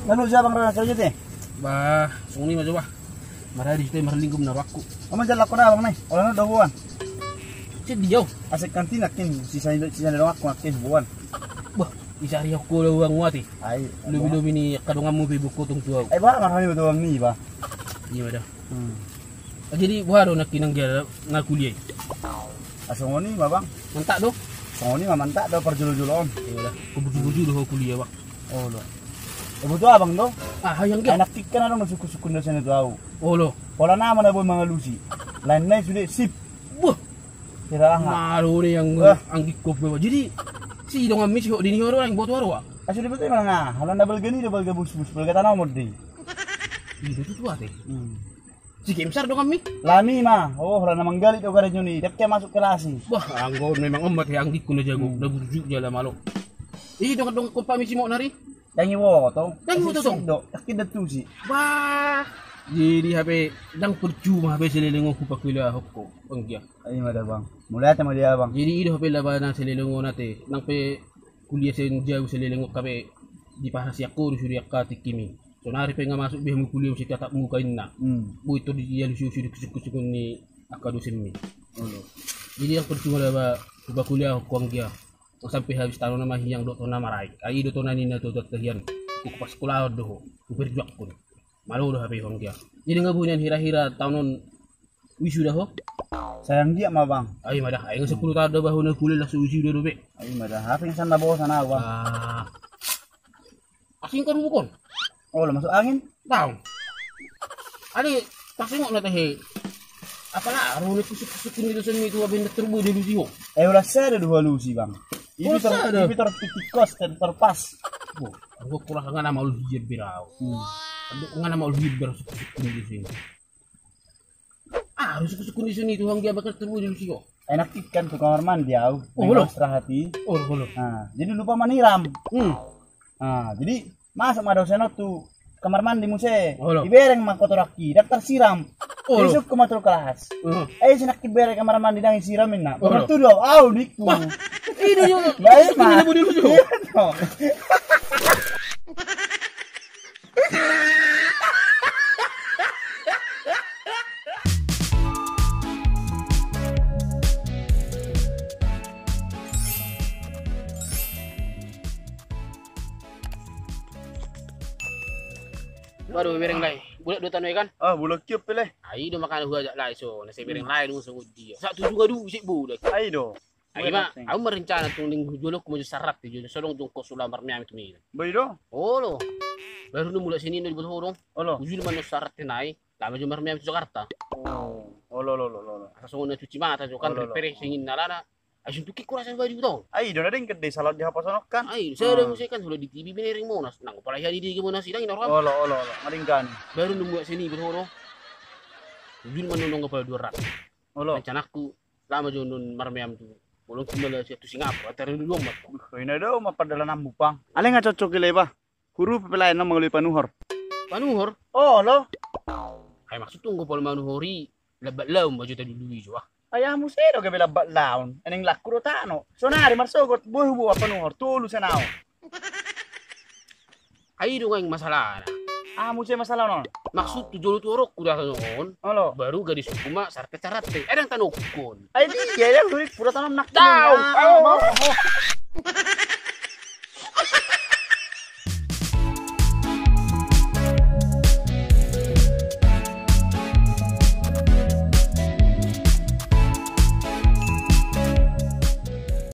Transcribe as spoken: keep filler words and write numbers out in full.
Lalu siya bang rana kerja teh? Bah, sungni mah coba. Marah di situ marlingkum na wakku. Kamu jalan aku dah bang nih. Orang udah buan. Sediyo. Asik kantin akin sisa sisa dari aku akin buan. Bah, isari aku lo uang muati. Ay, Lubi-lubi ni kadungamu pi buku tung tuaw. ay ba marami betul bang nih ba? Iya dah. Hmm. Jadi buharo nak kinang dia ngakuliah. Asongoni ba bang? Mantak do. Songoni mah mantak do perjulu-julon. Iya dah. Kubuju-buju do kuliah bah. Oh lo. Ibu tu abang do. Ah, hayang dia. Anak ikan ada masuk suku na sana tahu. Oh lo. Pola nama na boy mga lusi. Lain lain sudah sip. Wah, Kira nga. malu ni yang Wah. anggik kop bah. Jadi si dong amis ho dini horo yang buat waro ah. Asyik betul mana nga. Halan double gani double gabus bus double kata nama mudi. Itu tu tuah teh. Hmm. Si Kimsar dong ami. Lami mah. Oh, halan namang galit o kada nyuni. Dek masuk kelas ni. Wah, anggo memang emat ya anggik kuno jago. Dah bujuk jala malu. Ih, dong dong kompa misi mo nari. Yang iwo to. Yang iwo to, tong. Do. Yakin datu si. Wah. Jadi H P dang percuma H P selilingo ko pakila hokko. Panggia. Ay mada bang. Mulai ta dia bang. Jadi itu H P labanan selilingo nate. Nang pe kuliah sen jauh selilingo kape di pahasi aku disuruh ka tikimi. So nari pe nga masuk bihamu kuliah si tatap muka inna. Hmm. Bu itu di yalu susu kusuk-kusuk ni akadusin mi. Ulo. Jadi yang percuma laba coba kuliah hokko anggia. Sampai habis tahun nama hiyang dok tona marai. Ai dok tona nina to tahian. Ku pas sekolah doh. Ku berjuang pun. Malu dah H P hong dia. Jadi nggak bunyian hira-hira tahun wisuda ho. Sayang dia mah bang. Ayo madah, ayo sepuluh tahun dah bahu nak kuliah lah wisuda dobe. Ay mada. Haping sana bawa sana bang. Ah, asing kan bukan? Oh, lo masuk angin. Tahu. Adi pasing nggak nate. Apalah, arone kusuk-kusuk ni dosen ni tu abin terbu di lusi ho. Eh ulah saya ada dua lusi bang. Ini Oh, ter sada. ini terpitikos dan terpas. Oh, aku kurang nggak nama lu hijab birau. Hmm. Aku nggak nama lu hijab kusuk-kusuk ni dosen. Ah, kusuk-kusuk ni dosen itu hong dia bakal terbu di lusi ho. Enak ikan ke kamar mandi au. Oh, Oh, lo. hati. Oh, kalau. Nah, jadi lupa maniram. Hmm. Nah, jadi masuk ma dosen tu kamar mandi muse. Oh, lo. Ibereng ma kotoraki, daftar siram. Oh, lo. Besok ke matur kelas. Uh. Eh sinak ibereng kamar mandi nang siramin na. Oh, Baru lo. tu do, au niku. Ini yung Baik mah. Ini dulu Iya, no. Baru bereng lai. Bulat dua tanoi kan? Ah, bulak kiup pilih. Ai do makan gua ajak lai so. Nasi bereng lai dulu sungguh dia. Sak tujuh ngadu sik budak. Ai do. Ai ma, aku merencana tung ning jolok mo sarat ti jolok solong tung ko sulam marmiam itu mi. Boy do. Oh lo. Baru nu mulai sini nu di horong. Oh lo. Ujul man sarat ti nai. Lama jo marmiam di Jakarta. Oh. Oh lo lo lo lo. Asa sungon na cuci mata jo kan Oh, lo, lo. prepare singin nalana. Ai sun tuki kurasa baju to. Ai do na ring gede salad di hapasanok kan. Ai, saya ada musik kan sudah di T V binering mo nas. Nang pala ya di di mo nas ilang inoram. Oh lo oh lo lo. Maringkan. Baru nu mulai sini berhorong. Ujul man nung ngapal dua rak. Oh lo. Rencanaku lama jo nun marmiam tu. Bolong kembali situ Singapura, atau dulu mat. Kau ini ada mau pada dalam bupang. Ale nggak cocok gile bah. Huruf pelayan nama ngelui panuhor. Panuhor, Oh lo. ay maksud tunggu pol manuhori, labat laum baju tadi dulu jua. Ayahmu sih do gabela bat laun. Eneng laku do tano. Sonari marsogot buah buah panuhor. Tulu senau. Ay do yang masalah. Ah mu sih masalah non. Maksud tu jolu tu orok kuda non. Oh lo. Baru gadis hukuma sarte sarte. Ada yang tanukun. Ay di ya ya lu pura tanam nak. Tahu. Oh.